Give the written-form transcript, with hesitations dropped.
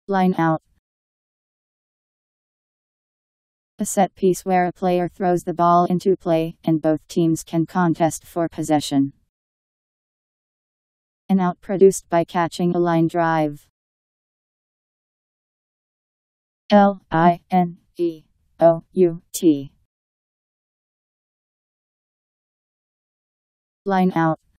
Line out. A set piece where a player throws the ball into play, and both teams can contest for possession. An out produced by catching a line drive. Lineout. Line out.